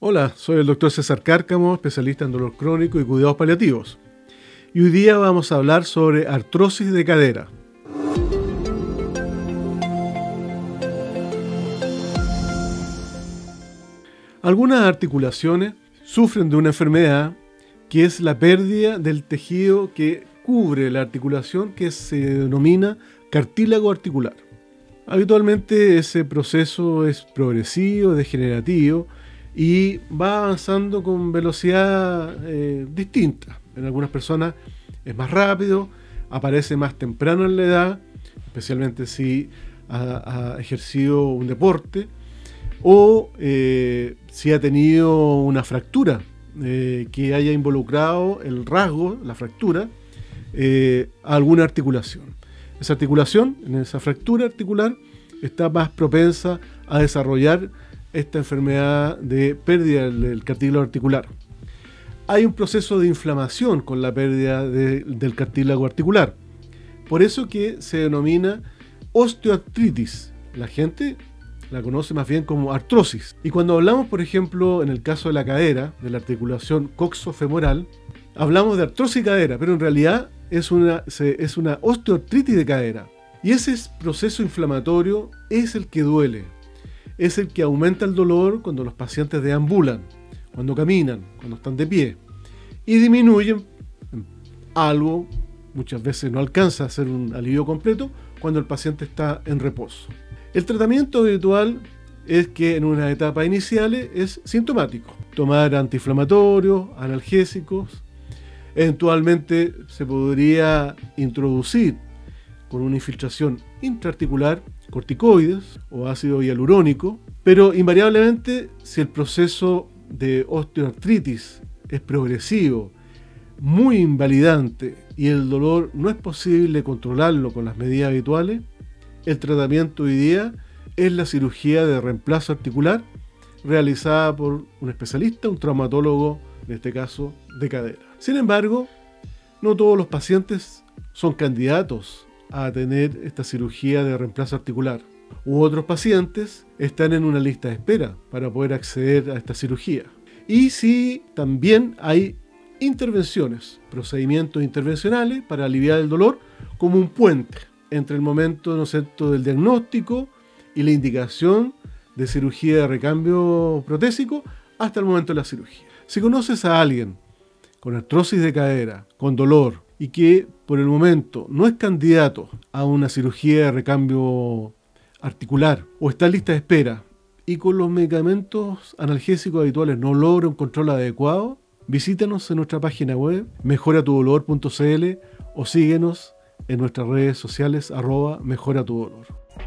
Hola, soy el doctor César Cárcamo, especialista en dolor crónico y cuidados paliativos. Y hoy día vamos a hablar sobre artrosis de cadera. Algunas articulaciones sufren de una enfermedad que es la pérdida del tejido que cubre la articulación, que se denomina cartílago articular. Habitualmente ese proceso es progresivo, degenerativo y va avanzando con velocidad distinta. En algunas personas es más rápido, aparece más temprano en la edad, especialmente si ha ejercido un deporte o si ha tenido una fractura que haya involucrado el rasgo, la fractura, a alguna articulación. Esa articulación, en esa fractura articular, está más propensa a desarrollar esta enfermedad de pérdida del cartílago articular. Hay un proceso de inflamación con la pérdida del cartílago articular. Por eso que se denomina osteoartritis. La gente la conoce más bien como artrosis. Y cuando hablamos, por ejemplo, en el caso de la cadera, de la articulación coxofemoral, hablamos de artrosis de cadera, pero en realidad es una osteoartritis de cadera. Y ese proceso inflamatorio es el que duele. Es el que aumenta el dolor cuando los pacientes deambulan, cuando caminan, cuando están de pie. Y disminuyen algo, muchas veces no alcanza a ser un alivio completo, cuando el paciente está en reposo. El tratamiento habitual es que en unas etapas iniciales es sintomático. Tomar antiinflamatorios, analgésicos. Eventualmente se podría introducir con una infiltración intraarticular corticoides o ácido hialurónico, pero invariablemente si el proceso de osteoartritis es progresivo, muy invalidante y el dolor no es posible controlarlo con las medidas habituales, el tratamiento hoy día es la cirugía de reemplazo articular realizada por un especialista, un traumatólogo, en este caso de cadera. Sin embargo, no todos los pacientes son candidatos a tener esta cirugía de reemplazo articular. Otros pacientes están en una lista de espera para poder acceder a esta cirugía. Y sí, también hay intervenciones, procedimientos intervencionales para aliviar el dolor como un puente entre el momento, ¿no es cierto?, del diagnóstico y la indicación de cirugía de recambio protésico hasta el momento de la cirugía. Si conoces a alguien con artrosis de cadera, con dolor, y que por el momento no es candidato a una cirugía de recambio articular o está en lista de espera y con los medicamentos analgésicos habituales no logra un control adecuado, visítanos en nuestra página web mejoratudolor.cl o síguenos en nuestras redes sociales @mejoratudolor.